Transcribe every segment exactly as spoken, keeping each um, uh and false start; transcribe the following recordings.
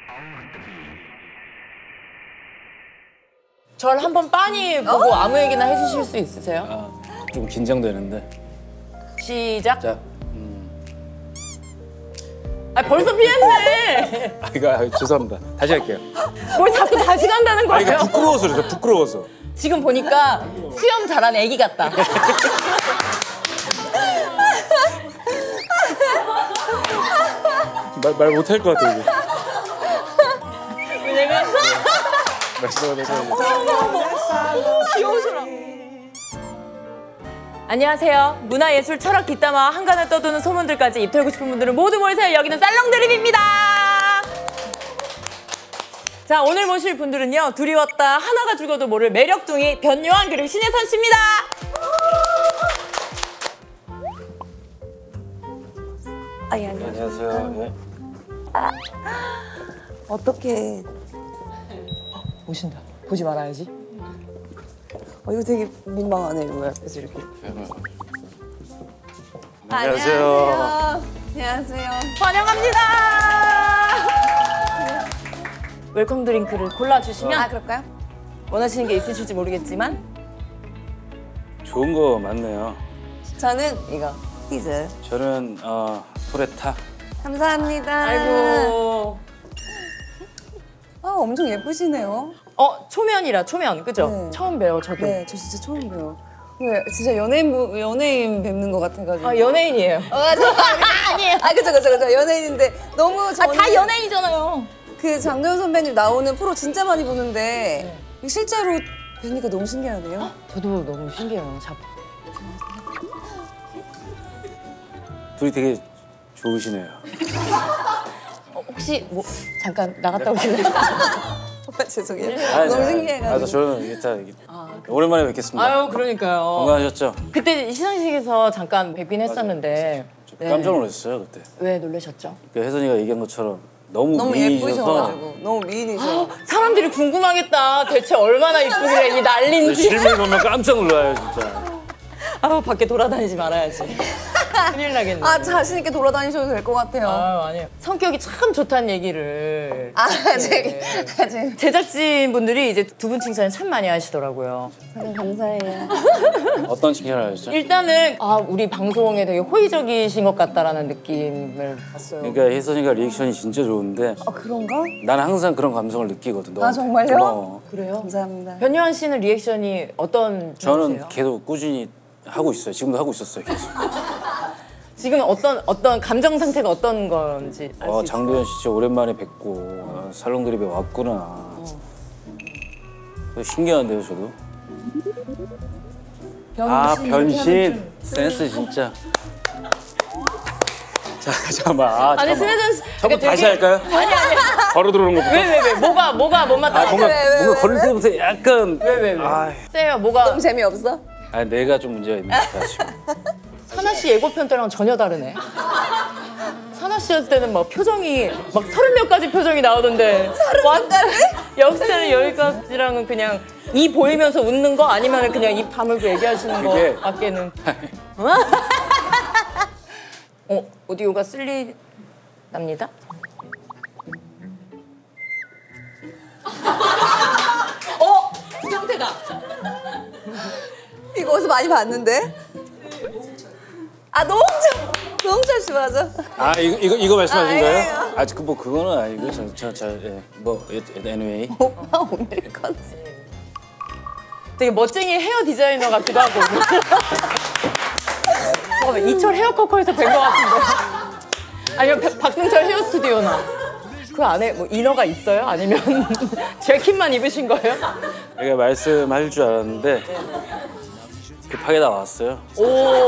절 한번 빤히 보고 아무 얘기나 해주실 수 있으세요? 아, 좀 긴장되는데. 시작. 자, 음. 아 벌써 피했네. 아 이거 아, 죄송합니다. 다시 할게요. 뭘 자꾸 다시 간다는 아 거예요? 이거 부끄러워서 그래서 부끄러워서. 지금 보니까 수염 잘하는 애기 같다. 말 말 못할 것 같아 이제. 왜냐면 말씀하세요. 귀여우셔라. 안녕하세요. 문화예술 철학 뒷담화 한간을 떠도는 소문들까지 입 털고 싶은 분들은 모두 모이세요. 여기는 쌀렁드림입니다. 자, 오늘 모실 분들은요. 둘이 왔다 하나가 죽어도 모를 매력둥이 변요한 그리고 신혜선 씨입니다. 아, 예, 안녕하세요. 안녕하세요. 네. 어떻게? 보신다. 보지 말아야지. 어, 이거 되게 민망하네, 이거 옆에서 이렇게. 안녕하세요. 안녕하세요. 환영합니다. 웰컴 드링크를 골라주시면 아, 그럴까요? 원하시는 게 있으실지 모르겠지만 좋은 거 맞네요. 저는 이거, 피즈. 저는 어, 토레타. 감사합니다. 아이고. 아, 엄청 예쁘시네요. 어, 초면이라 초면, 그죠? 네. 처음 뵈요, 저도. 네, 저 진짜 처음 봬요. 왜, 진짜 연예인, 부- 연예인 뵙는 것 같아가지고. 아, 연예인이에요. 어, 아니에요. 아, 그쵸, 그쵸, 그쵸. 연예인인데 너무 아, 저는 다 연예인이잖아요. 그 장도연 선배님 나오는 프로 진짜 많이 보는데 실제로 뵈니까 너무 신기하네요. 저도 너무 신기해요. 자, 둘이 되게 좋으시네요. 어, 혹시 뭐 잠깐 나갔다 오실래요? 아, 죄송해요. 아니, 너무 아니, 신기해가지고. 아니, 저는 일단 오랜만에 뵙겠습니다. 아유, 그러니까요. 건강하셨죠? 그때 시상식에서 잠깐 뵙긴 했었는데 네. 깜짝 놀랐어요 그때. 왜 놀라셨죠? 그 혜선이가 얘기한 것처럼 너무, 너무 미인이셔서 예쁘셔가지고 너무 미인이셔. 사람들이 궁금하겠다. 대체 얼마나 이쁘길래 이 난리인지. 실물 보면 깜짝 놀라요 진짜. 아우, 밖에 돌아다니지 말아야지. 큰일 나겠네. 아, 자신 있게 돌아다니셔도 될 것 같아요. 아유, 아니에요. 성격이 참 좋다는 얘기를 아, 아직 아직. 제작진분들이 이제 두 분 칭찬을 참 많이 하시더라고요. 감사해요. 어떤 칭찬을 하셨죠? 일단은 아, 우리 방송에 되게 호의적이신 것 같다라는 느낌을 봤어요. 그러니까 혜선이가 리액션이 진짜 좋은데 아, 그런가? 나는 항상 그런 감성을 느끼거든. 아, 정말요? 고마워. 그래요? 감사합니다. 변요한 씨는 리액션이 어떤 저는 편이세요? 계속 꾸준히 하고 있어요. 지금도 하고 있었어요 계속. 지금 어떤 어떤 감정 상태가 어떤 건지 알 수 어, 있어요? 장도연 씨 진짜 오랜만에 뵙고 어, 살롱드립에 왔구나. 어. 신기한데요 저도. 변신. 아 변신 센스 진짜. 자 잠깐만. 아, 아니 잠깐만. 신혜선 씨 처음부터 되게- 다시 할까요? 아니 아니 바로 들어오는 것부터. 왜 왜 왜 뭐가 뭐가 못 맞다? 아 뭔가 왜, 왜, 뭔가 왜, 걸릴 때부터 약간. 왜 왜 왜? 아, 세요 뭐가? 너무 재미없어? 아 내가 좀 문제가 있는 것 같아 지금. 사나 씨 예고편 때랑 전혀 다르네. 사나 씨였을 때는 막 표정이 막 서른 몇 가지 표정이 나오던데. 서른 몇 가지? 여기서는 여기까지랑은 그냥 입 보이면서 웃는 거 아니면 그냥 입 다물고 얘기하시는 거 그게- 밖에는. 어 오디오가 쓸리 납니다. 어 수정태다. 이거 어디서 많이 봤는데? 아, 노홍철! 노홍철 씨 맞아. 아 이거 이거 이거 말씀하신 아, 거예요? 예, 예. 아 그 뭐 그거는 아니고 저저저뭐 anyway. 오빠 오늘 컨셉. 되게 멋쟁이 헤어 디자이너 같기도 하고. 잠깐만, 이철 헤어커커에서 뵌 것 같은데. 아니면 백- 박승철 헤어 스튜디오나. 그 안에 뭐 이너가 있어요? 아니면 재킷만 입으신 거예요? 제가 말씀할 줄 알았는데 급하게 나왔어요. 오.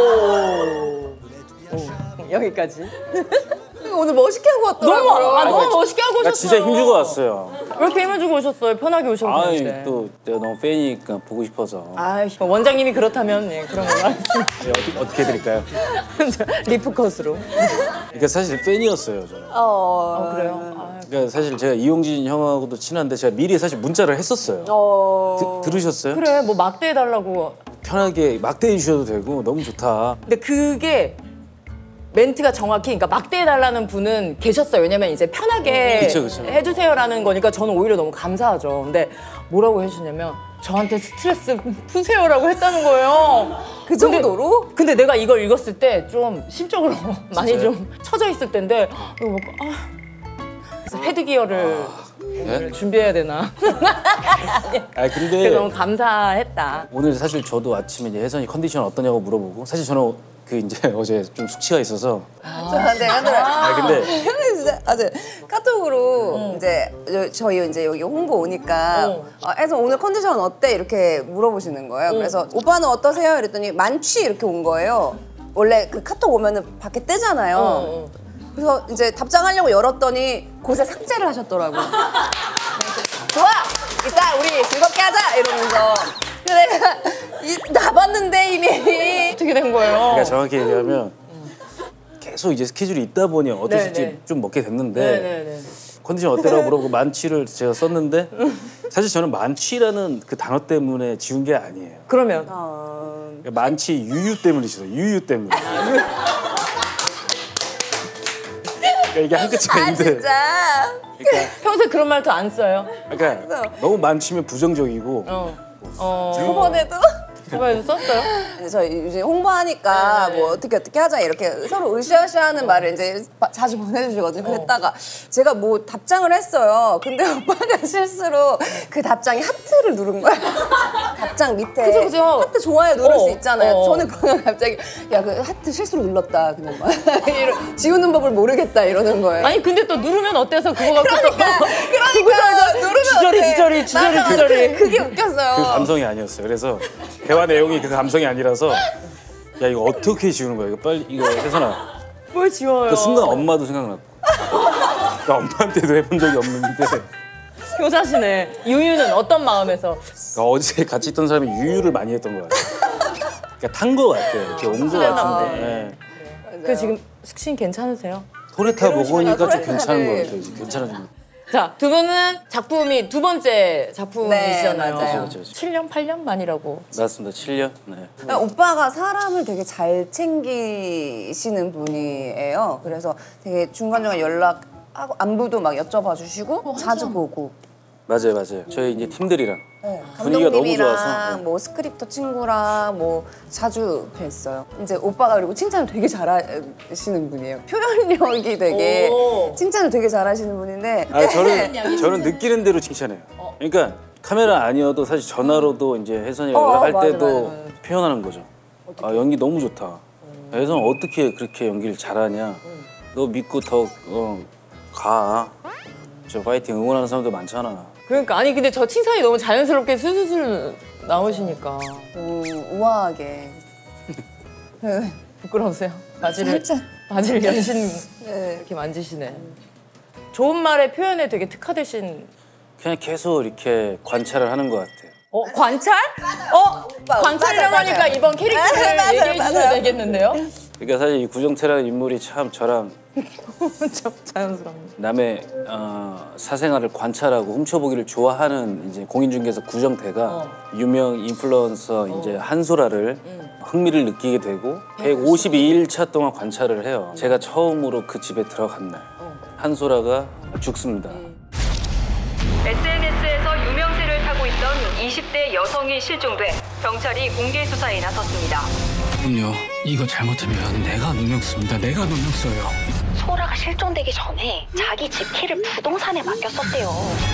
오. 여기까지. 오늘 멋있게 하고 왔더라고요. 너무, 아, 너무 그러니까 멋있게 하고 나 오셨어요. 진짜 힘주고 왔어요. 왜 이렇게 힘을 주고 오셨어요? 편하게 오셔도 아니 되는데. 또 내가 너무 팬이니까 보고 싶어서. 아, 원장님이 그렇다면 예, 그런 걸로 하겠습니다. 네, 어떻게, 어떻게 해드릴까요? 리프컷으로. 그러니까 사실 팬이었어요 저는. 어, 어, 그래요? 아, 그러니까 사실 제가 이용진 형하고도 친한데 제가 미리 사실 문자를 했었어요. 어. 드, 들으셨어요? 그래, 뭐 막대해달라고. 편하게 막대해 주셔도 되고 너무 좋다. 근데 그게 멘트가 정확히 그러니까 막대해달라는 분은 계셨어요. 왜냐면 이제 편하게 그쵸, 그쵸. 해주세요라는 거니까 저는 오히려 너무 감사하죠. 근데 뭐라고 해주냐면 저한테 스트레스 푸세요라고 했다는 거예요. 그 정도로? 근데, 근데 내가 이걸 읽었을 때 좀 심적으로 많이 진짜요? 좀 처져 있을 때인데 이거 막 아. 그래서 헤드기어를 예? 준비해야 되나? 아 그래서 근데 너무 감사했다. 오늘 사실 저도 아침에 이제 혜선이 컨디션 어떠냐고 물어보고 사실 저는 그 이제 어제 좀 숙취가 있어서 저한테 하더라고요. 아 근데 진짜 아주 카톡으로 이제 저- 저희 이제 여기 홍보 오니까 어. 어, 해서 오늘 컨디션 어때 이렇게 물어보시는 거예요. 그래서 오빠는 어떠세요? 이랬더니 많지 이렇게 온 거예요. 원래 그 카톡 오면은 밖에 뜨잖아요. 어, 어. 그래서 이제 답장하려고 열었더니 곳에 삭제를 하셨더라고. 좋아, 이따 우리 즐겁게 하자 이러면서. 근데 내가 이, 나봤는데 이미. 어떻게 된 거예요? 그러니까 정확히 얘기하면 계속 이제 스케줄이 있다 보니 어쩔 수 없이 네네. 좀 먹게 됐는데 네네네. 컨디션 어때라고 물어보고 만취를 제가 썼는데 사실 저는 만취라는 그 단어 때문에 지운 게 아니에요. 그러면 어... 그러니까 만취 유유 때문이죠. 유유 때문에. 그러니까 이게 한 끝이 아 아닌데. 진짜. 그러니까, 평소에 그런 말도 안 써요? 그러니까 너무 만취면 부정적이고 어. 어. 저번에도 저번에도 썼어요? 이제 저희 요즘 홍보하니까 네, 네. 뭐 어떻게 어떻게 하자 이렇게 서로 으쌰으쌰하는 말을 이제 바- 자주 보내주시거든요. 그랬다가 제가 뭐 답장을 했어요. 근데 오빠가 실수로 그 답장에 하트를 누른 거야. 답장 밑에 그죠, 그죠. 하트 좋아요 누를 어, 수 있잖아요. 어. 저는 그냥 갑자기 야 그 하트 실수로 눌렀다 그냥 막 이러- 지우는 법을 모르겠다 이러는 거예요. 아니 근데 또 누르면 어때서 그거 갖고 그러니까 또 그러니까 누르면 지저리, 어때? 지저리, 지저리, 맞아, 맞아. 지저리. 그게 웃겼어요. 그 감성이 아니었어요. 그래서 대화 내용이 그 감성이 아니라서 야 이거 어떻게 지우는 거야? 이거 빨리 이거 혜선아. 뭘 지워요? 그 순간 엄마도 생각났고. 그러니까 엄마한테도 해본 적이 없는데 효자시네. 유유는 어떤 마음에서? 그러니까 어제 같이 있던 사람이 유유를 많이 했던 것 같아요. 그러니까 탄 것 같아요. 이렇게 온 것 같은데. 네. 그 지금 숙신 괜찮으세요? 토레타 먹으니까 좀 토레타를. 괜찮은 것 같아요. 지금 괜찮아집니다. 자, 두 분은 작품이 두 번째 작품이시잖아요. 네, 맞아요. 그렇죠, 그렇죠. 칠 년, 팔 년 만이라고. 맞습니다. 칠 년. 네. 그러니까 오빠가 사람을 되게 잘 챙기시는 분이에요. 그래서 되게 중간중간 연락하고 안부도 막 여쭤봐 주시고 자주 보고. 맞아요, 맞아요. 저희 이제 팀들이랑 네, 분위기가 너무 감독님이랑 좋아서. 네. 뭐 스크립터 친구랑 뭐 자주 뵀어요. 이제 오빠가 그리고 칭찬을 되게 잘하시는 분이에요. 표현력이 되게 오. 칭찬을 되게 잘하시는 분인데. 아 저는 저는 느끼는 대로 칭찬해요. 그러니까 카메라 아니어도 사실 전화로도 이제 혜선이랑 어, 연락할 맞아, 때도 맞아, 맞아. 표현하는 거죠. 아 연기 너무 좋다. 혜선 어떻게 그렇게 연기를 잘하냐. 너 믿고 더 어, 가. 저 파이팅 응원하는 사람도 많잖아. 그러니까 아니 근데 저 칭찬이 너무 자연스럽게 슬슬슬 나오시니까 음, 우아하게. 부끄러우세요? 바지를 살짝. 바지를 연신 네. 이렇게 만지시네. 좋은 말에 표현에 되게 특화되신. 그냥 계속 이렇게 관찰을 하는 것 같아요. 어 관찰? 어 오빠, 관찰이라고 맞아요, 하니까 맞아요. 이번 캐릭터를 맞아요, 얘기해 주셔야 맞아요. 되겠는데요? 그러니까 사실 이 구정태라는 인물이 참 저랑 참 자연스럽네. 남의 어, 사생활을 관찰하고 훔쳐보기를 좋아하는 이제 공인중개사 구정태가 어. 유명 인플루언서 이제 한소라를 흥미를 느끼게 되고 백오십이 일 차 동안 관찰을 해요. 제가 처음으로 그 집에 들어간 날 한소라가 죽습니다. 에스엔에스에서 유명세를 타고 있던 이십 대 여성이 실종돼 경찰이 공개 수사에 나섰습니다. 군요. 이거 잘못하면 내가 누명 씁니다. 내가 누명 써요. 소라가 실종되기 전에 자기 집 키를 부동산에 맡겼었대요.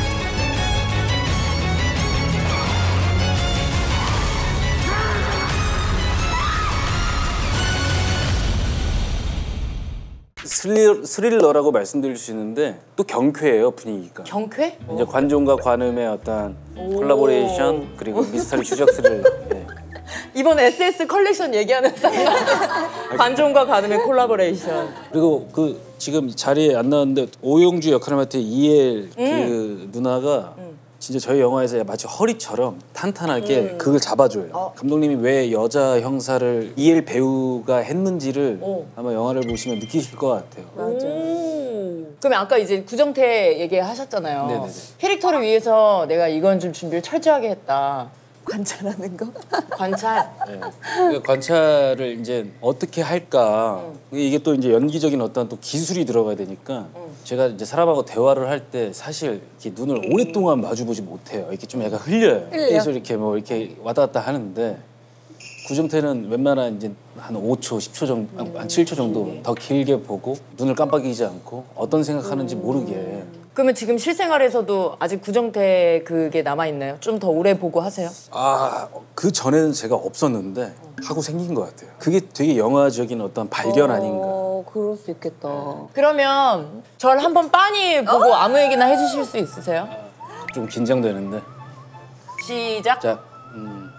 스릴, 스릴러라고 말씀드릴 수 있는데 또 경쾌해요 분위기가. 경쾌? 이제 관종과 관음의 어떤 콜라보레이션 그리고 미스터리 추적 스릴. 네. 이번 에스에스 컬렉션 얘기하는 사람 관종과 가늠의 콜라보레이션. 그리고 그 지금 자리에 안 나왔는데 오용주 역할을 맡은 이엘 그 누나가 진짜 저희 영화에서 마치 허리처럼 탄탄하게 그걸 잡아줘요. 감독님이 왜 여자 형사를 이엘 배우가 했는지를 어. 아마 영화를 보시면 느끼실 것 같아요. 오. 그러면 아까 이제 구정태 얘기하셨잖아요. 네네네. 캐릭터를 위해서 내가 이건 좀 준비를 철저하게 했다. 관찰하는 거? 관찰. 네. 그 관찰을 이제 어떻게 할까. 이게 또 이제 연기적인 어떤 또 기술이 들어가야 되니까 제가 이제 사람하고 대화를 할 때 사실 이렇게 눈을 오랫동안 마주보지 못해요. 이렇게 좀 약간 흘려요. 흘려요? 계속 이렇게 뭐 이렇게 왔다 갔다 하는데 구정태는 웬만한 이제 한 오 초, 십 초 정도, 한 칠 초 정도 더 길게 보고 눈을 깜빡이지 않고 어떤 생각하는지 모르게. 그러면 지금 실생활에서도 아직 구정태 그게 남아있나요? 좀 더 오래 보고 하세요? 아, 그 전에는 제가 없었는데 하고 생긴 것 같아요. 그게 되게 영화적인 어떤 발견 아닌가. 어, 그럴 수 있겠다. 그러면 절 한번 빤히 보고 아무 얘기나 해주실 수 있으세요? 좀 긴장되는데. 시작. 자, 음.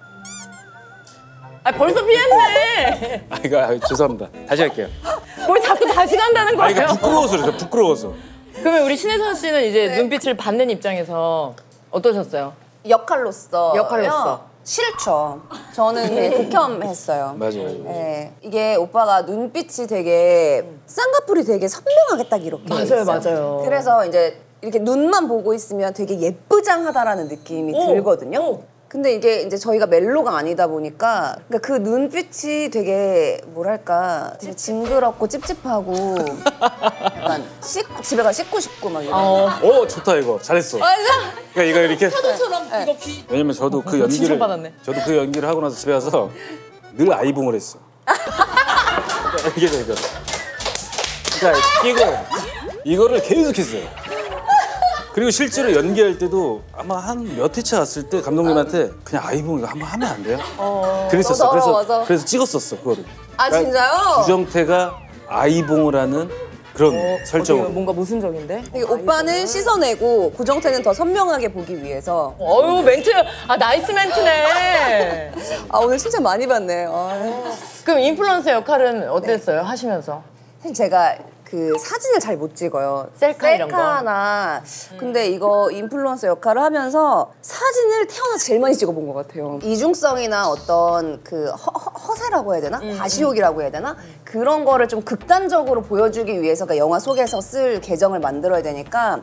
아 벌써 피했네. 아, 이거 아, 죄송합니다. 다시 할게요. 뭘 자꾸 다시 간다는 아, 이거 거예요? 부끄러워서 그래서 부끄러워서. 그러면 우리 신혜선 씨는 이제 눈빛을 받는 입장에서 어떠셨어요? 역할로서 역할로서. 싫죠. 저는 되게 극혐했어요. 맞아요. 맞아요. 네, 이게 오빠가 눈빛이 되게 쌍꺼풀이 되게 선명하게 딱 이렇게 맞아요, 있어요. 맞아요. 그래서 이제 이렇게 눈만 보고 있으면 되게 예쁘장하다라는 느낌이 오, 들거든요. 오. 근데 이게 이제 저희가 멜로가 아니다 보니까 그러니까 그 눈빛이 되게 뭐랄까 되게 징그럽고 찝찝하고 약간 씻, 집에 가 씻고 싶고 막 이런. 어. 오, 좋다 이거. 잘했어. 맞아. 그러니까 이거 이렇게. 처럼 이거 비. 왜냐면 저도 그 연기를 칭찬받았네. 저도 그 연기를 하고 나서 집에 와서 늘 아이봉을 했어. 이게 이거. 그러니까 끼고 이거를 계속 했어요. 그리고 실제로 연기할 때도 아마 한 몇 회차 왔을 때 감독님한테 그냥 아이봉 이거 한번 하면 안 돼요? 어, 그랬었어. 맞아, 그래서 맞아. 그래서 찍었었어 그거를. 아 그러니까 진짜요? 구정태가 아이봉을 하는 그런 설정으로. 어디요? 뭔가 모순적인데? 되게 오빠는 씻어내고 구정태는 더 선명하게 보기 위해서. 어유 멘트, 아 나이스 멘트네. 아 오늘 진짜 많이 봤네. 아. 그럼 인플루언서 역할은 어땠어요? 하시면서? 사실 제가 그 사진을 잘 못 찍어요. 셀카 이런 거? 셀카나. 근데 이거 인플루언서 역할을 하면서 사진을 태어나서 제일 많이 찍어본 것 같아요. 이중성이나 어떤 그 허, 허, 허세라고 해야 되나? 과시욕이라고 해야 되나? 그런 거를 좀 극단적으로 보여주기 위해서 그러니까 영화 속에서 쓸 계정을 만들어야 되니까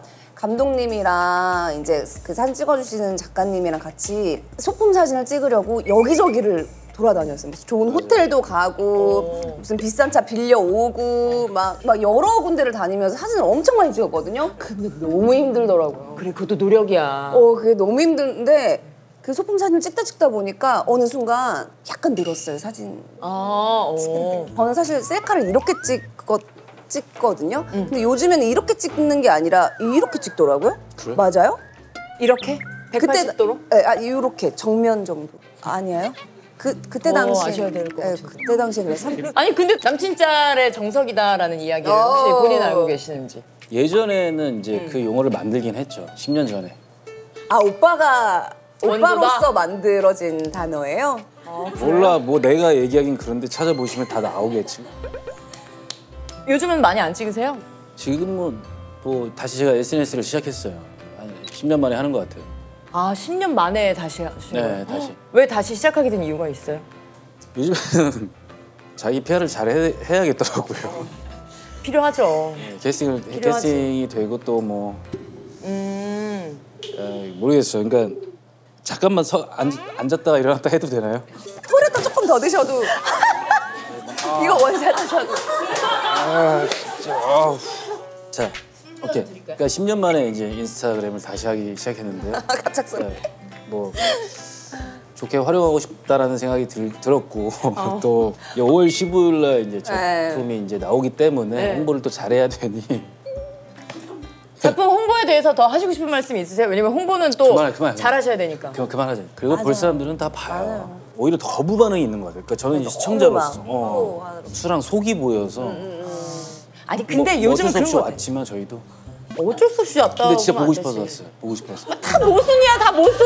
감독님이랑 이제 그 사진 찍어주시는 작가님이랑 같이 소품 사진을 찍으려고 여기저기를 돌아다녔어요. 무슨 좋은 호텔도 가고 무슨 비싼 차 빌려오고 막, 막 여러 군데를 다니면서 사진을 엄청 많이 찍었거든요. 근데 너무 힘들더라고요. 그래, 그것도 노력이야. 어, 그게 너무 힘든데 그 소품 사진을 찍다 찍다 보니까 어느 순간 약간 늘었어요, 사진. 아, 어. 저는 사실 셀카를 이렇게 찍거, 찍거든요. 근데 요즘에는 이렇게 찍는 게 아니라 이렇게 찍더라고요. 그래? 맞아요? 이렇게? 백팔십 도로? 네, 아, 이렇게 정면 정도. 아니에요? 그 그때 어, 당시 아셔야 될것 같은데. 그때 당시에 그래서 아니 근데 남친 짤의 정석이다라는 이야기를 혹시 어. 본인 알고 계시는지? 예전에는 이제 그 용어를 만들긴 했죠. 십 년 전에. 아 오빠가 원조다? 오빠로서 만들어진 단어예요? 몰라 뭐 내가 얘기하긴 그런데 찾아보시면 다 나오겠지. 요즘은 많이 안 찍으세요? 지금은 뭐 다시 제가 에스엔에스를 시작했어요. 한 십 년 만에 하는 것 같아요. 아, 십 년 만에 다시 하신 네, 거예요? 다시. 왜 다시 시작하게 된 이유가 있어요? 요즘에는 자기 피아르을 잘 해, 해야겠더라고요. 필요하죠. 캐스팅을 필요하지. 캐스팅이 되고 또 뭐 음. 모르겠어요. 그러니까 잠깐만 서 앉, 앉았다가 일어났다 해도 되나요? 토레토 조금 더 드셔도 이거 원샷 하셔도 자, 오케이. 그러니까 십 년 만에 이제 인스타그램을 다시 하기 시작했는데요. 갑작스럽게 네, 뭐 좋게 활용하고 싶다라는 생각이 들, 들었고 또 오월 십오일 날 이제 작품이 이제 나오기 때문에 네. 홍보를 또 잘해야 되니 작품 홍보에 대해서 더 하시고 싶은 말씀 있으세요? 왜냐면 홍보는 또 그만해, 그만해. 잘하셔야 되니까. 그만 그만하자. 그리고 볼 사람들은 다 봐요. 오히려 더 부반응이 있는 것 같아요. 그러니까 저는 이제 시청자로서 막, 어, 수랑 속이 보여서 아니 근데 뭐 요즘은 어쩔 수 그런 없이 거 같아. 왔지만 저희도 어쩔 수 없이 왔다. 근데 진짜 그러면 보고 안 싶어서 되지. 왔어요. 보고 싶어서. 다 모순이야, 다 모순.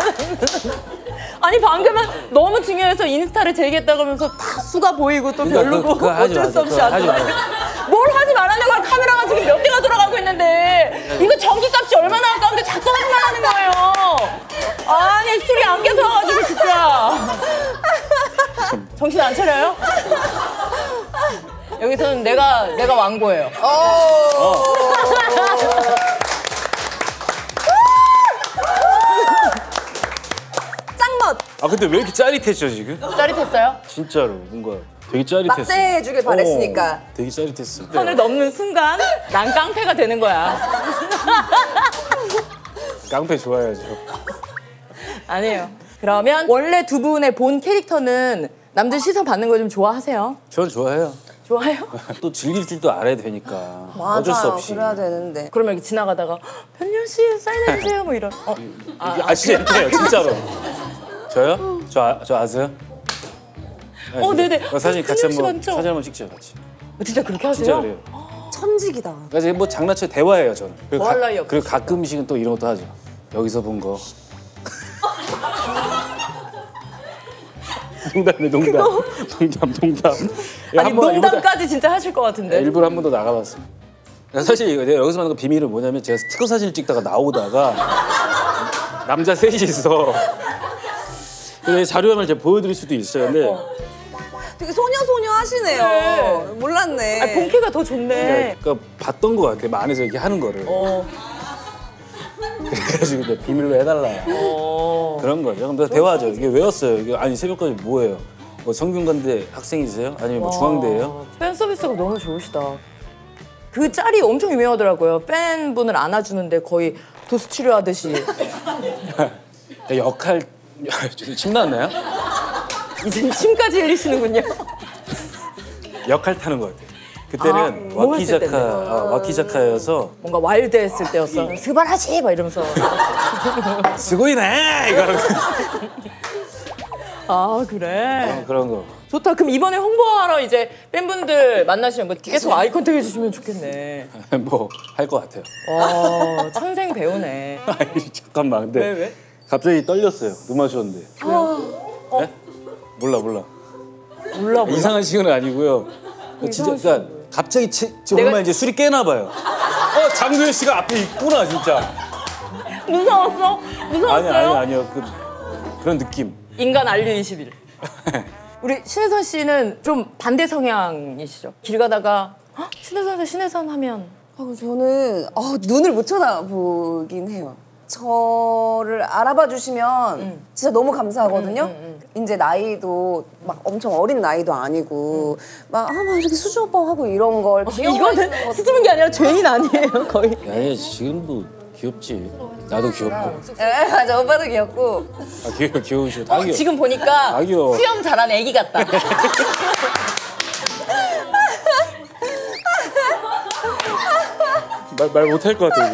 아니 방금은 너무 중요해서 인스타를 재겠다 그러면서 다 수가 보이고 또 그러니까 별로고 그거- 그거 하지 어쩔 수 마세요. 없이 그거 하지 왔다. 뭘 하지 말라는 거야. 카메라가 지금 몇 대가 돌아가고 있는데 이거 전기값이 얼마나 아까운데 자꾸 하지 말라는 거예요. 아니 술이 안 깨서 와가지고 진짜. 정신 안 차려요? 여기서는 내가 내가 왕고예요. 아 근데 왜 이렇게 짜릿했죠 지금? 짜릿했어요? 진짜로 뭔가 되게 짜릿했어. 막대해주길 바랬으니까. 어, 되게 짜릿했어. 선을 넘는 순간 난 깡패가 되는 거야. 깡패 좋아해야죠. 아니에요. 그러면 원래 두 분의 본 캐릭터는 남들 시선 받는 거 좀 좋아하세요? 전 좋아해요. 좋아요? 또 즐길 줄도 알아야 되니까. 맞아요. 어쩔 수 없이. 그래야 되는데. 그러면 이렇게 지나가다가 변렬 씨 사인해주세요 뭐 이런. 어. 아, 아 진짜요, 진짜로. 저요? 저, 아, 저 아세요? 어, 네네. 어, 사진 같이 변렬 씨 한번 맞죠? 사진 한번 찍죠, 같이. 진짜 그렇게 하세요? 진짜 그래요. 천직이다. 그래서 뭐 장난쳐 대화해요 저는. 그리고, 뭐 할 나위 없으시죠? 그리고 가끔씩은 또 이런 것도 하죠. 여기서 본 거. 농담이네 농담. 농담 농담. 야, 아니 한번 농담까지 진짜 하실 것 같은데. 일부러, 일부러 한 번 더 나가봤어요. 사실 이거 내가 여기서 하는 거 비밀은 뭐냐면 제가 스티커 사진을 찍다가 나오다가 남자 셋이서 그래서 자료화면을 제가 보여드릴 수도 있어요. 근데 되게 소녀소녀 하시네요. 네. 몰랐네. 아, 본캐가 더 좋네. 그러니까 봤던 것 같아요. 안에서 이렇게 하는 거를. 어. 그래가지고 이제 비밀로 해달라. 어. 그런 거죠. 그럼 대화하죠. 이게 외웠어요. 이게 아니 새벽까지 뭐예요? 뭐 성균관대 학생이세요? 아니면 뭐 중앙대예요? 팬 서비스가 너무 좋으시다. 그 짤이 엄청 유명하더라고요. 팬분을 안아주는데 거의 도수 치료하듯이. 역할 침 나왔나요? 이제 침까지 흘리시는군요. 역할 타는 것 같아요. 그때는 아, 뭐 했을 와키자카, 아, 와키자카여서 뭔가 와일드했을 때였어. 스바라시 막 이러면서. 스고이네 이거 아 그래. 어, 그런 거. 좋다. 그럼 이번에 홍보하러 이제 팬분들 만나시는 거 계속 아이 컨택 해주시면 좋겠네. 뭐 할 것 같아요. 어, 천생 배우네. 아니 잠깐만 근데 왜, 왜? 갑자기 떨렸어요. 눈 마주쳤는데. 어? 네? 몰라 몰라. 몰라 몰라. 이상한 시간은 아니고요. 진짜 그러니까 갑자기 치, 정말 내가- 이제 술이 깨나 봐요. 어 장도연 씨가 앞에 있구나 진짜. 무서웠어? 무서웠어요? 아니 아니 아니요 그, 그런 느낌. 인간 알류 이십일. 우리 신혜선 씨는 좀 반대 성향이시죠? 길 가다가 헉, 신혜선에서 신혜선 하면 아, 저는 어, 눈을 못 쳐다보긴 해요. 저를 알아봐 주시면 진짜 너무 감사하거든요. 이제 나이도 막 엄청 어린 나이도 아니고 막, 아, 막 이렇게 수주 오빠 하고 이런 걸 이거는 수줍은 게 아니라 죄인 아니에요 거의. 야 지금도 귀엽지. 나도 귀엽고. 네, 맞아. 오빠도 귀엽고. 아 귀여워 귀여우시고 다 어, 귀여워. 지금 보니까 다 귀여워. 수염 잘한 애기 같다. 말, 말 못할 것 같아 이제.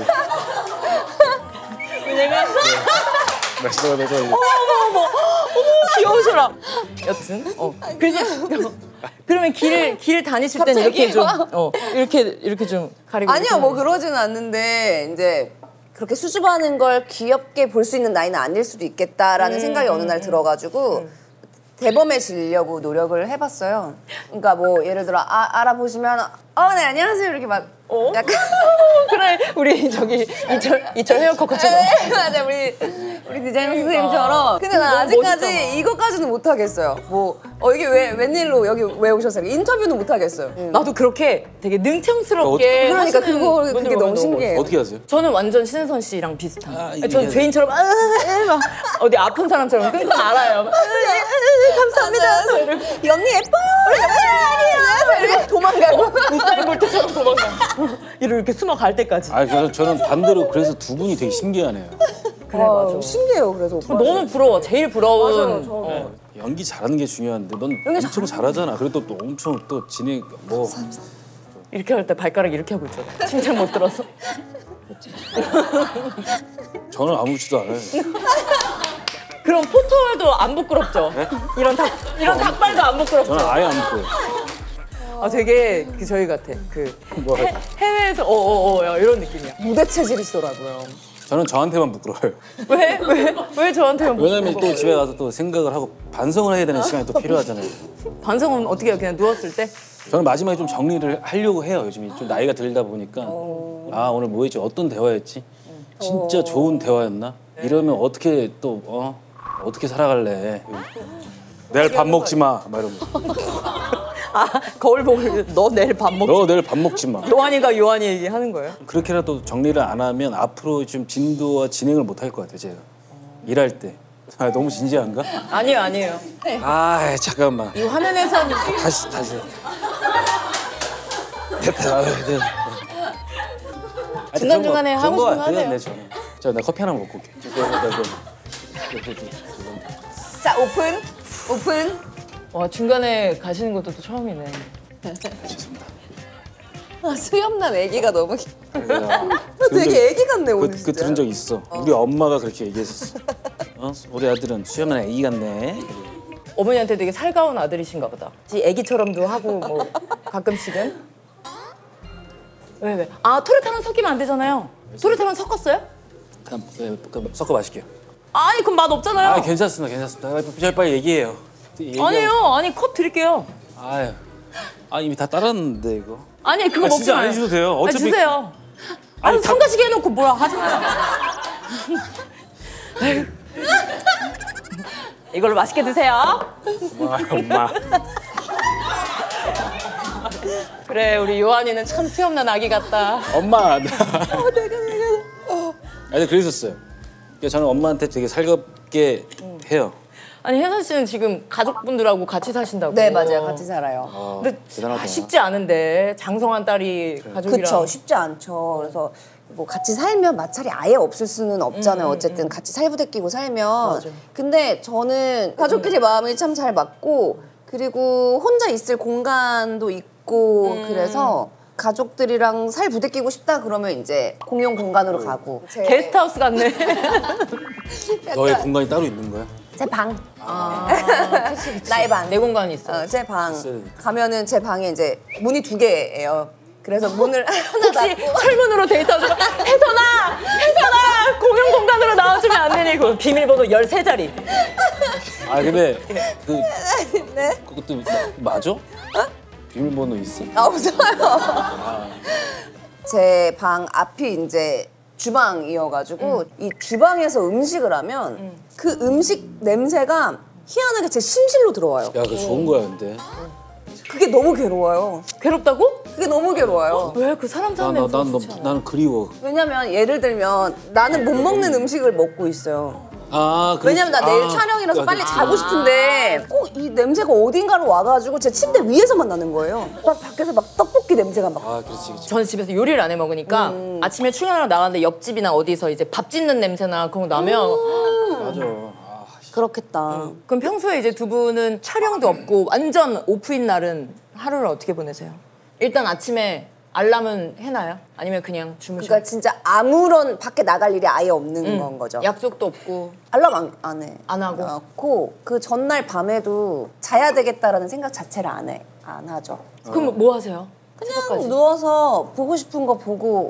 왜냐면 말씀하면서 이제. 어머 어머 어머 귀여우셔라. 여튼 어 그래서 그러면 길 길 다니실 때는 이렇게 좀 어 이렇게 이렇게 좀 가리고. 아니요, 이렇게 뭐 그러지는 않는데 이제 그렇게 수줍어하는 걸 귀엽게 볼 수 있는 나이는 아닐 수도 있겠다라는 생각이 어느 날 들어가지고 대범해지려고 노력을 해봤어요. 그러니까 뭐 예를 들어 아, 알아보시면 어, 네 안녕하세요 이렇게 막 어? 약간 그래 우리 저기 이철 이철 헤어컷처럼. 네, 맞아 우리 우리 디자이너 선생님처럼. 근데 난 너무 아직까지 멋있잖아. 이것까지는 못 하겠어요. 뭐 어, 이게 왜 웬일로 여기 왜 오셨어요? 인터뷰는 못 하겠어요. 나도 그렇게 되게 능청스럽게 어떻게- 그러니까 하시는 그거 분들 그게 보면 너무 신기해요. 어떻게 하세요? 저는 완전 신혜선 씨랑 비슷한. 아, 아, 이게- 저는 죄인처럼 아, 아, 막 어디 아픈 사람처럼 끙끙 앓아요. 막, 아, 아, 아, 감사합니다. 이러고 이 언니 예뻐요. 아니에요. 이렇게 도망가고. 우사인 볼트처럼 도망가. 이렇게 숨어 갈 때까지. 아 그래서 저는 반대로 그래서 두 분이 되게 신기하네요. 그래 맞아. 신기해요. 그래서 오빠. 너무 부러워. 제일 부러운. 맞아요, 저도. 어. 연기 잘하는 게 중요한데 넌 엄청 잘하잖아. 그래도 또 엄청 또 진행 뭐 이렇게 할 때 발가락 이렇게 하고 있잖아. 칭찬 못 들어서. 저는 아무렇지도 않아요. 그럼 포토도 안 부끄럽죠? 이런 닭 이런 닭발도 안 부끄럽죠? 저는 아예 안 보여요. 아 되게 그 저희 같아. 그 뭐 해, 해외에서 어어어 이런 느낌이야. 무대 체질이시더라고요. 저는 저한테만 부끄러워요. 왜? 왜? 왜 저한테만 왜냐면 부끄러워? 또 집에 가서 또 생각을 하고 반성을 해야 되는 시간이 또 필요하잖아요. 반성은 어떻게 해요? 그냥 누웠을 때? 저는 마지막에 좀 정리를 하려고 해요. 요즘에 좀 나이가 들다 보니까 아 오늘 뭐 했지? 어떤 대화였지? 진짜 좋은 대화였나? 이러면 어떻게 또 어? 어떻게 살아갈래? 내일 밥 먹지 마. 막 이러면서. 아 거울 보고 너 내일 밥 먹. 너 내일 밥 먹지 마. 요한이가 요한이 얘기하는 거예요? 그렇게라도 정리를 안 하면 앞으로 좀 진도와 진행을 못 할 것 같아요. 제가 일할 때 아, 너무 진지한가? 아니에요, 아니에요. 아 잠깐만. 이 화면에서 다시 다시. 됐다. 중간 중간에 하고 싶은 거 하세요. 네, 저는. 저나 커피 하나 먹고 올게. 자 오픈 오픈. 와 중간에 가시는 것도 또 처음이네. 좋습니다. 아, 수염난 애기가 너무 귀... 아, 되게 애기 같네 오늘 그, 진짜. 그 들은 적 있어. 우리 엄마가 그렇게 얘기했었어. 어? 우리 아들은 수염난 애기 같네. 어머니한테 되게 살가운 아들이신가 보다. 애기처럼도 하고 뭐 가끔씩은. 왜 왜? 아 토레타는 섞이면 안 되잖아요. 토레타는 섞었어요? 그럼, 네, 그럼 섞어 마실게요. 아니 그럼 맛 없잖아요. 아 괜찮습니다, 괜찮습니다. 저희 빨리 얘기해요. 얘기하고- 아니에요. 아니 컵 드릴게요. 아유, 아 이미 다 따랐는데 이거. 아니 그거 아, 먹지 진짜 안 마요. 해주셔도 돼요. 아니, 어차피- 주세요. 아니 아니, 다- 성가시게 해놓고 뭐라 하지 마요. 이걸로 맛있게 드세요. 엄마, 엄마. 그래 우리 요한이는 참 수염난 아기 같다. 엄마. 내가 내가. 아니 그랬었어요. 그러니까 저는 엄마한테 되게 살갑게 해요. 아니 혜선 씨는 지금 가족분들하고 같이 사신다고. 네 맞아요 같이 살아요. 아, 근데 대단하다. 아, 쉽지 않은데 장성한 딸이 가족이랑. 그쵸 쉽지 않죠. 그래서 뭐 같이 살면 마찰이 아예 없을 수는 없잖아요. 어쨌든 같이 살부대끼고 살면. 맞아. 근데 저는 가족끼리 마음이 참 잘 맞고 그리고 혼자 있을 공간도 있고 그래서 가족들이랑 살 부대끼고 싶다 그러면 이제 공용 공간으로 가고 제, 게스트하우스 같네. 너의 공간이 따로 있는 거야? 제 방. 아, 그치, 그치. 나의 방. 내 공간이 있어. 어, 제 방. 있어요. 가면은 제 방에 이제 문이 두 개예요. 그래서 문을 하나 혹시 닫고 철문으로 데이트하고 혜선아! 혜선아! 공용 공간으로 나와주면 안 되니? 그 비밀번호 열세 자리. 아 근데 그 네? 그것도 마, 맞아? 비밀번호 있어? 아, 없어요. 제 방 앞이 이제 주방이어가지고 이 주방에서 음식을 하면 그 음식 냄새가 희한하게 제 침실로 들어와요. 야 그거 좋은 거야 근데. 그게 너무 괴로워요. 괴롭다고? 그게 너무 괴로워요. 왜? 그 사람 사는 냄새 나난 좋지 않아. 나는 그리워. 왜냐면 예를 들면 나는 못 먹는 음식을 먹고 있어요. 아 그래. 왜냐면 나 내일 아, 촬영이라서 아, 빨리 아, 자고 싶은데 꼭 이 냄새가 어딘가로 와가지고 제 침대 위에서만 나는 거예요. 막 밖에서 막 떡볶이 냄새가 막. 아 그렇지 그렇지. 저는 집에서 요리를 안 해 먹으니까 아침에 출근하러 나가는데 옆집이나 어디서 이제 밥 짓는 냄새나 그런 거 나면 맞아. 아, 그렇겠다. 그럼 평소에 이제 두 분은 촬영도 없고 완전 오프인 날은 하루를 어떻게 보내세요? 일단 아침에 알람은 해놔요? 아니면 그냥 주무셔요? 그러니까 진짜 아무런 밖에 나갈 일이 아예 없는 건 거죠. 약속도 없고 알람 안, 안 해. 안 하고? 안 하고 그 전날 밤에도 자야 되겠다라는 생각 자체를 안 해. 안 하죠. 그럼 뭐 하세요? 그냥 새벽까지? 누워서 보고 싶은 거 보고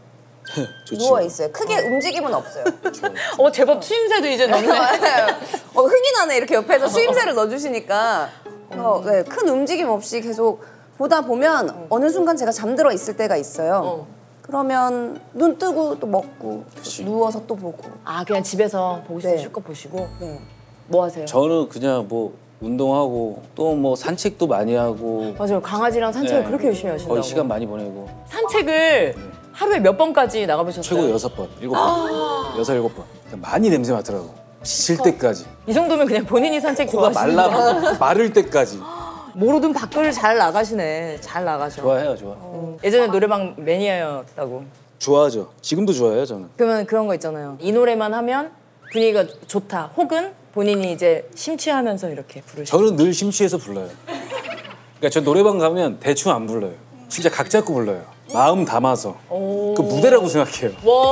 좋지. 누워 있어요. 크게 움직임은 없어요. 어 제법 추임새도 이제 넣네. 어, 흥이 나네 이렇게 옆에서 수임새를 넣어주시니까 어, 네, 큰 움직임 없이 계속 보다 보면 어느 순간 제가 잠들어 있을 때가 있어요. 어. 그러면 눈 뜨고 또 먹고 누워서 또 보고. 아 그냥 집에서 보고 싶은 네. 실컷 보시고 네. 뭐 하세요? 저는 그냥 뭐 운동하고 또 뭐 산책도 많이 하고. 맞아요. 강아지랑 산책을 네. 그렇게 열심히 하신다고. 거의 시간 많이 보내고. 산책을 하루에 몇 번까지 나가보셨어요? 최고 여섯 번, 일곱 번, 여섯 일곱 번. 많이 냄새 맡더라고. 지칠 때까지. 이 정도면 그냥 본인이 산책 코가 좋아하시는 말라 마를 때까지. 모르든 밖을 잘 나가시네. 잘 나가셔. 좋아해요, 좋아. 음, 예전에 노래방 매니아였다고. 좋아하죠. 지금도 좋아해요, 저는. 그러면 그런 거 있잖아요. 이 노래만 하면 분위기가 좋다. 혹은 본인이 이제 심취하면서 이렇게 부르시고. 저는 늘 심취해서 불러요. 그러니까 저 노래방 가면 대충 안 불러요. 진짜 각 잡고 불러요. 마음 담아서. 그 무대라고 생각해요.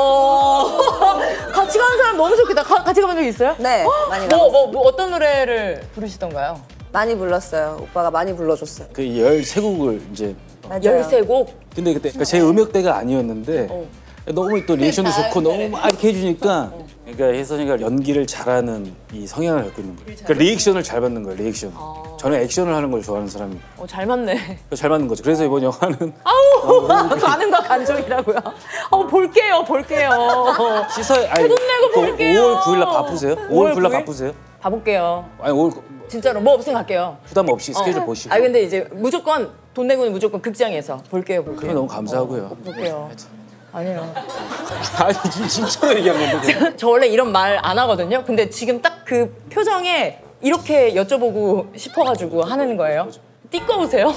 와 같이 가는 사람 너무 좋겠다. 가, 같이 가본 적 있어요? 네, 많이 뭐, 가봤어요. 뭐, 뭐 어떤 노래를 부르시던가요? 많이 불렀어요. 오빠가 많이 불러줬어요. 그 열세 곡을 이제. 맞아요. 열세 곡? 근데 그때 그러니까 제 음역대가 아니었는데 어. 너무 또 리액션도 좋고 너무 막 이렇게 해주니까 그러니까 혜선이가 연기를 잘하는 이 성향을 갖고 있는 거예요. 그러니까 리액션을 잘 받는 거예요. 리액션. 저는 액션을 하는 걸 좋아하는 사람이고 어, 잘 맞네. 잘 맞는 거죠. 그래서 이번 영화는 아우 반응과 감정이라고요. 어 볼게요, 볼게요. 시사에 아니 돈 내고 그 볼게요. 오월 구일 날 바쁘세요? 오월 구일 날 구일? 바쁘세요? 봐볼게요. 아니 오월 진짜로 뭐 없으면 갈게요. 부담 없이 스케줄 어. 보시고. 아 근데 이제 무조건 돈 내고는 무조건 극장에서 볼게요, 볼게요. 그러면 너무 감사하고요. 어, 볼게요. 아니요. 아니 진- 진짜로 얘기한 건데. 저 원래 이런 말 안 하거든요. 근데 지금 딱 그 표정에 이렇게 여쭤보고 싶어가지고 하는 거예요? 띠꺼우세요?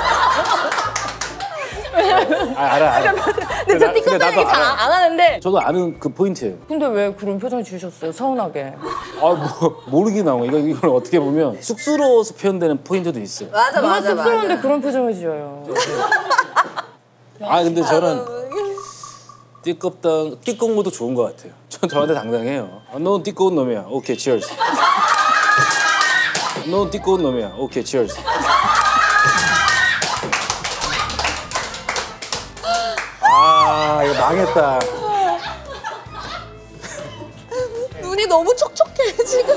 아, 알아, 알아. 근데 저 나- 띠꺼운 근데 얘기 나도 잘 알아. 안 하는데 저도 아는 그 포인트예요. 근데 왜 그런 표정을 지으셨어요? 서운하게. 아, 뭐 모르게 나온 거. 이거 이걸 어떻게 보면 쑥스러워서 표현되는 포인트도 있어요. 맞아 누가 맞아 쑥스러운데 맞아. 그런 표정을 지어요? 아, 근데 저는 띠껍다, 띠꺼운 것도 좋은 것 같아요. 전 저한테 당당해요. 아, 넌 띠꺼운 놈이야. 오케이, 치얼스. 넌 띠꺼운 놈이야. 오케이, 치얼스. 아, 이거 망했다. 눈이 너무 촉촉해 지금.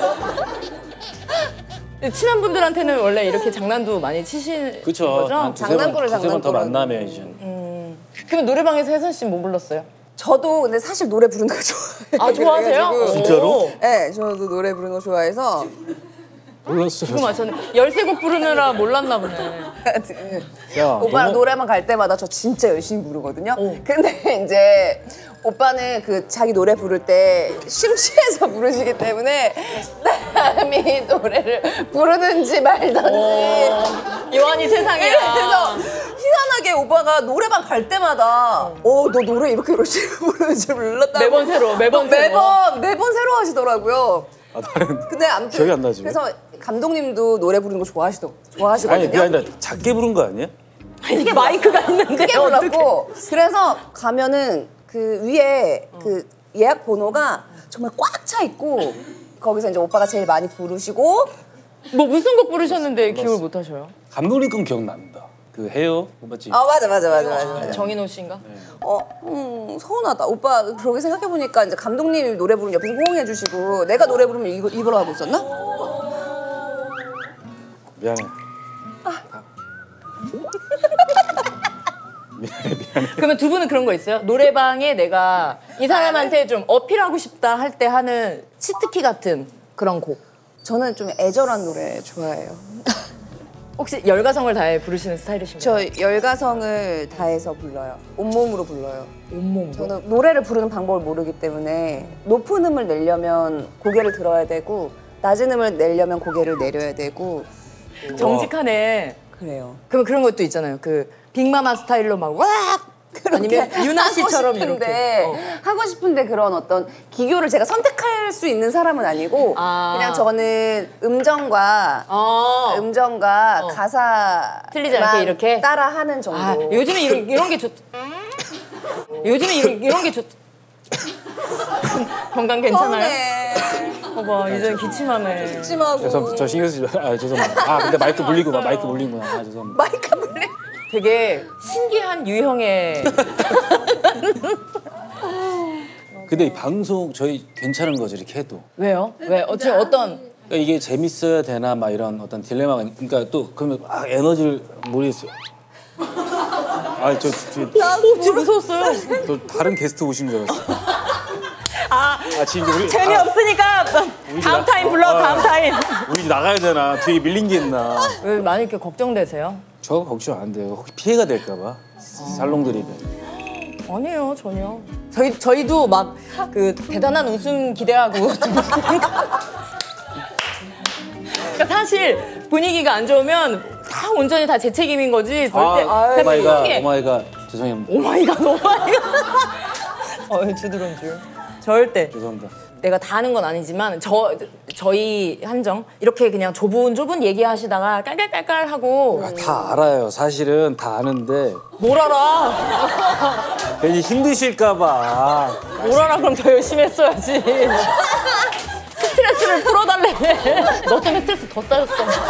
친한 분들한테는 원래 이렇게 장난도 많이 치시는 그쵸. 거죠? 한 두세 번, 장난꾸러, 두세 번 더 장난꾸러. 만나면 이제. 그럼 노래방에서 혜선 씨 뭐 불렀어요? 저도 근데 사실 노래 부르는 거 좋아해요. 아 좋아하세요? 그래가지고- 진짜로? 네, 저도 노래 부르는 거 좋아해서 몰랐어요. 그거 맞췄네. 열세 곡 부르느라 몰랐나 보네. 야, 오빠랑 너무- 노래방 갈 때마다 저 진짜 열심히 부르거든요. 근데 이제 오빠는 그 자기 노래 부를 때 심취해서 부르시기 때문에 남이 노래를 부르는지 말던지 요한이 세상이야. 그래서 희한하게 오빠가 노래방 갈 때마다 어 너 노래 이렇게 열심히 부르는 줄 몰랐다고 매번 새로, 매번 새로. 매번 매번 새로 하시더라고요. 아, 나는 근데 아무튼 기억이 안 나지. 그래서 감독님도 노래 부르는 거 좋아하시더 좋아하시거든요. 아니, 그게 아니라 작게 부른 거 아니야? 이게 마이크가 있는데 크게 불렀고 그래서 가면은 그 위에 그 예약 번호가 정말 꽉 차 있고 거기서 이제 오빠가 제일 많이 부르시고 뭐 무슨 곡 부르셨는데 기억을 못 하셔요? 감독님 건 기억납니다. 그 헤어 맞지? 아 맞아 맞아 맞아 맞아, 맞아. 정인호 씨인가? 어, 음, 서운하다. 오빠 그렇게 생각해 보니까 이제 감독님이 노래 부르면 옆에서 호응해 주시고 내가 노래 부르면 이거 이걸로 하고 있었나? 미안해. 그러면 두 분은 그런 거 있어요? 노래방에 내가 이 사람한테 좀 어필하고 싶다 할 때 하는 치트키 같은 그런 곡. 저는 좀 애절한 노래 좋아해요. 혹시 열가성을 다해 부르시는 스타일이신가요? 저 열가성을 다해서 불러요. 온몸으로 불러요. 온몸으로? 저는 노래를 부르는 방법을 모르기 때문에 높은 음을 내려면 고개를 들어야 되고 낮은 음을 내려면 고개를 내려야 되고 정직하네. 그래요. 그럼 그런 것도 있잖아요. 그 빅마마 스타일로 막 와! 아니면 유나 씨처럼 하고 싶은데, 이렇게. 어. 하고 싶은데 그런 어떤 기교를 제가 선택할 수 있는 사람은 아니고 아. 그냥 저는 음정과 어. 음정과 어. 가사 틀리지 않게 이렇게? 따라하는 정도. 아, 요즘에 이런, 이런 게 좋. 요즘에 이런, 이런 게 좋. 건강 괜찮아요? 서운해. 봐봐, 이제 기침하네. 기침하고 죄송합니다. 저 신경 쓰지 마. 아, 죄송합니다. 아, 근데 마이크 물리고 마, 마이크 물리구나. 아, 죄송합니다. 마이크 물리. 되게 신기한 유형의. 근데 이 방송 저희 괜찮은 거죠, 이렇게 해도. 왜요? 왜? 어, 지금 어떤. 그러니까 이게 재밌어야 되나 막 이런 어떤 딜레마가 있- 그러니까 또 그러면 아 에너지를 모르겠어요. 아저 오, 지금 무서웠어요. 또 다른 게스트 오신 줄 알았어요. 아, 아 지금 우리 재미없으니까 우리 다음 나- 타임 불러, 아. 다음 타임. 아, 우리 나가야 되나 뒤에 밀린 게 있나. 왜 많이 이렇게 걱정되세요? 저 걱정 안 돼요. 혹시 피해가 될까 봐 살롱드립에. 아니에요, 전혀. 저희, 저희도 막 그 대단한 웃음 기대하고. 그러니까 사실 분위기가 안 좋으면 다 온전히 다 제 책임인 거지. 절대. 아, 그냥 오마이갓, 편하게. 오마이갓. 죄송해요. 오마이갓, 오마이갓. 어, 주드론 줄. 절대. 죄송합니다. 내가 다 아는 건 아니지만 저 저희 한정 이렇게 그냥 좁은 좁은 얘기하시다가 깔깔깔깔 하고 아, 다 알아요. 사실은 다 아는데 뭘 알아? 괜히 힘드실까 봐. 뭘 알아? 그럼 더 열심히 했어야지. 스트레스를 풀어달래. 너 때문에 스트레스 더 쌓였어.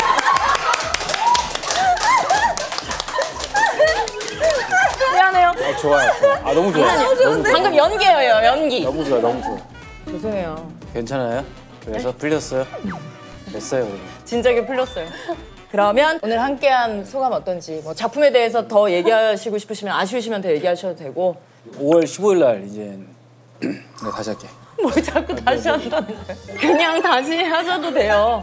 미안해요. 아, 좋아요. 좋아요. 아 너무 좋아. 너무 좋아. 방금 연기예요, 연기. 너무 좋아. 너무 좋아. 죄송해요. 괜찮아요? 그래서 풀렸어요? 됐어요. 그러면. 진작에 풀렸어요. 그러면 오늘 함께한 소감 어떤지 뭐 작품에 대해서 더 얘기하시고 싶으시면 아쉬우시면 더 얘기하셔도 되고 오월 십오일 날 이제 내가 다시 할게. 뭘 자꾸 다시 한다는 거예요. 그냥 다시 하셔도 돼요.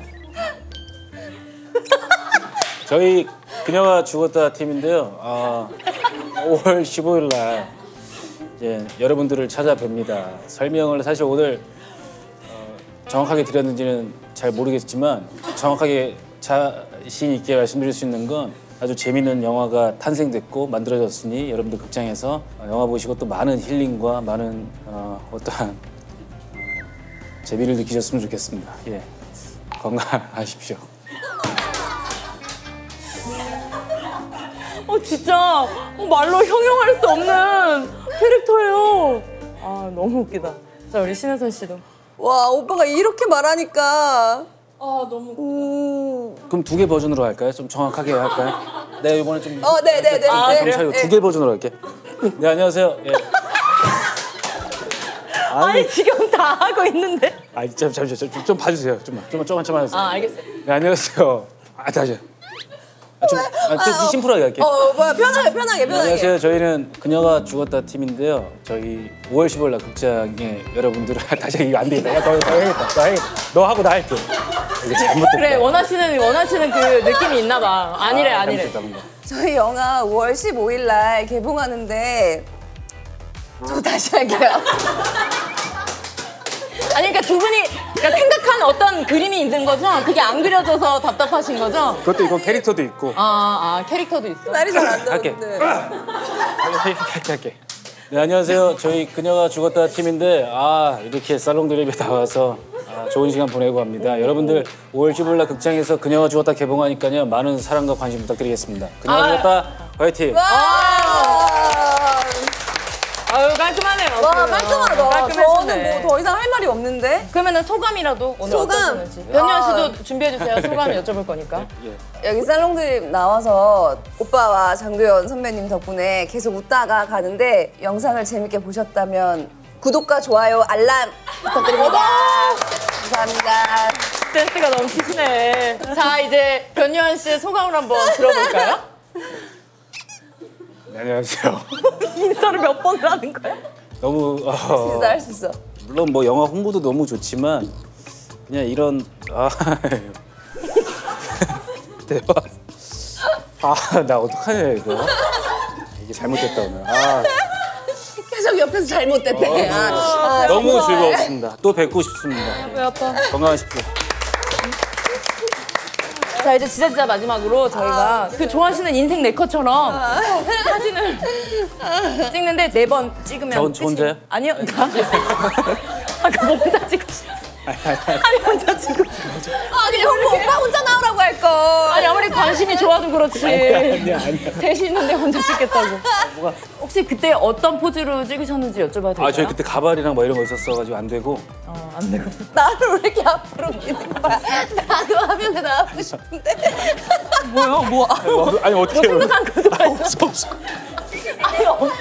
저희 그녀가 죽었다 팀인데요. 아, 오월 십오일 날 이제 여러분들을 찾아뵙니다. 설명을 사실 오늘 어, 정확하게 드렸는지는 잘 모르겠지만 정확하게 자신 있게 말씀드릴 수 있는 건 아주 재밌는 영화가 탄생됐고 만들어졌으니 여러분들 극장에서 영화 보시고 또 많은 힐링과 많은 어, 어떠한 어, 재미를 느끼셨으면 좋겠습니다. 예, 건강하십시오. 어 진짜 어, 말로 형용할 수 없는 캐릭터예요. 아 너무 웃기다. 자 우리 신혜선 씨도. 와 오빠가 이렇게 말하니까 아 너무. 음... 그럼 두 개 버전으로 할까요? 좀 정확하게 할까요? 내가 이번에 좀 어, 네네네. 아, 네. 좀 차리고 네. 두 개 버전으로 할게. 네 안녕하세요. 예. 아니, 아니, 지금 다 하고 있는데. 아 잠 잠시 좀, 좀 봐주세요. 좀만 좀만 좀만 좀만 해주세요. 아 알겠어요. 네 안녕하세요. 아 다시. 아, 좀, 아, 좀, 좀 심플하게 할게. 어 뭐야 편하게 편하게 네, 편하게. 안녕하세요. 저희는 그녀가 죽었다 팀인데요. 저희 오월 십오일 날 극장에 여러분들을 다시 이거 안 되겠다. 야, 너, 너 해야겠다. 너 해야겠다. 너 하고 나 할게. 이게 잘못됐다. 그래 원하시는 원하시는 그 느낌이 있나 봐. 아니래 아, 아니래. 잘못됐다, 뭔가. 저희 영화 오월 십오일 날 개봉하는데 저 다시 할게요. 아니 그러니까 두 분이 그러니까 생각한 어떤 그림이 있는 거죠? 그게 안 그려져서 답답하신 거죠? 그것도 이건 캐릭터도 있고. 아, 아 캐릭터도 있어. 말이 잘 안 할게. 나오는데. 할게 할게. 네 안녕하세요. 저희 그녀가 죽었다 팀인데 아 이렇게 살롱 드립에 나와서 아, 좋은 시간 보내고 합니다. 여러분들 오월 십오일 날 극장에서 그녀가 죽었다 개봉하니까요 많은 사랑과 관심 부탁드리겠습니다. 그녀가 아. 죽었다 화이팅. 와. 아유 깔끔하네요. 와 그래요. 깔끔하다. 깔끔해지네. 저는 뭐 더 이상 할 말이 없는데. 그러면은 소감이라도 오늘 소감? 어떠셨는지. 변유한 아. 씨도 준비해 주세요. 소감 여쭤볼 거니까. 예. 여기 살롱드립 나와서 오빠와 장도연 선배님 덕분에 계속 웃다가 가는데 영상을 재밌게 보셨다면 구독과 좋아요, 알람 부탁드립니다. 감사합니다. 센스가 넘치시네. 자 이제 변유한 씨의 소감을 한번 들어볼까요? 네, 안녕하세요. 인사를 몇 번을 하는 거야? 너무 어, 진짜 할 수 있어. 물론 뭐 영화 홍보도 너무 좋지만 그냥 이런 아 대박. 아 나 어떡하냐 이거. 이게 잘못됐다 오늘. 아 계속 옆에서 잘못됐대. 아, 아, 너무 정말. 즐거웠습니다. 또 뵙고 싶습니다. 왜 아파? 건강하십시오. 자 이제 진짜 진짜 마지막으로 저희가 그 좋아하시는 인생 네컷처럼 사진을 찍는데 네 번 찍으면 저- 저 혼자요? 끝이- 아니요 나 아까 뭐 혼자 찍고 싶어 아니 혼자 찍고 싶어 아 그냥 홍보 오빠 혼자 나오라고 할 걸. 아니 아무리 관심이 좋아도 그렇지 아니야 아니야. 셋이 있는데 혼자 찍겠다고 혹시 그때 어떤 포즈로 찍으셨는지 여쭤봐도 될까요? 아 저희 그때 가발이랑 뭐 이런 거 있었어가지고 안 되고. 어, 안 되고 나를 왜 이렇게 앞으로 미는 거야? 나도 화면에 나오고 싶은데. 뭐야 뭐 아, 어, 아니 어떻게 해요? 생각한 거도 아니야 없어 없어. 아니 없어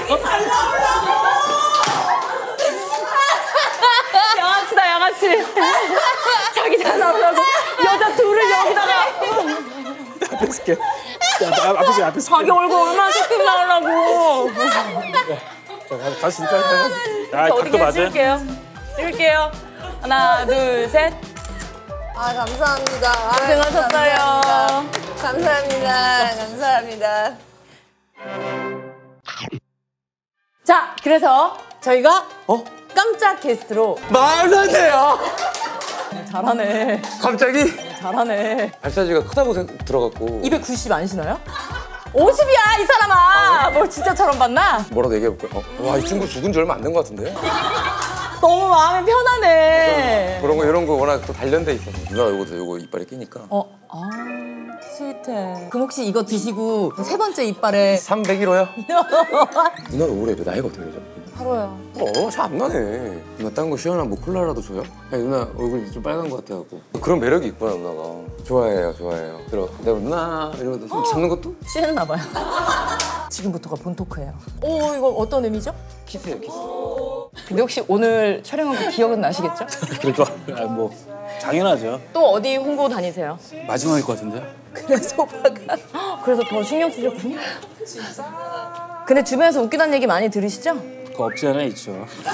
양아치다 양아치 자기 잘 나오라고 여자 둘을 여기다가 앞에 있을게. 야, 앞에 있어 앞에 있어. 자기 얼굴 얼마나 조금 나오려고 갈수 있다. 야 각도 어떻게 맞아요? 찍을게요 찍을게요 하나 둘셋 아 감사합니다. 아, 고생하셨어요. 감사합니다. 감사합니다. 감사합니다. 자 그래서 저희가 어? 깜짝 게스트로 말도 안 돼요. 잘하네 갑자기 잘하네 발사지가 크다고 생- 들어갔고 이백구십 안 신어요? 오십이야 이 사람아 뭘 진짜처럼 봤나? 뭐라도 얘기해볼까요? 어? 와, 이 친구 죽은 지 얼마 안 된 것 같은데? 너무 마음이 편하네 그런 거 이런 거 워낙 또 단련돼 있어서 누나 요거 요거 이빨에 끼니까 어? 아 스윗해 그럼 혹시 이거 드시고 세 번째 이빨에 삼백일호야? 누나 올해 몇 나이가 어떻게 되죠? 하루요 어, 잘 안 나네. 누나 딴 거 시원한 뭐 콜라라도 줘요? 아니 누나 얼굴이 좀 빨간 것 같아갖고 그런 매력이 있구나 누나가. 좋아해요 좋아해요. 들어 내가 누나 이러면서 손 잡는 것도? 취했나 봐요 지금부터가 본 토크예요 오 이거 어떤 의미죠? 키스예요 키스. 근데 혹시 오늘 촬영한 거 기억은 나시겠죠? 그래도 아, 뭐 당연하죠. 또 어디 홍보 다니세요? 마지막일 것 같은데요? 그래서 오빠가 그래서 더 신경 쓰셨군요 근데 주변에서 웃기다는 얘기 많이 들으시죠? 그거 없지 않아 있죠.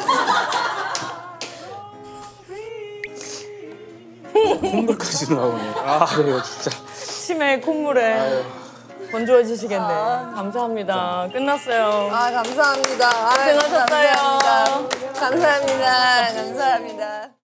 콧물까지 나오네. 아 그래요 진짜. 치매 콧물에 건조해지시겠네 감사합니다 끝났어요 아 감사합니다. 아, 고생하셨어요. 감사합니다. 감사합니다. 감사합니다.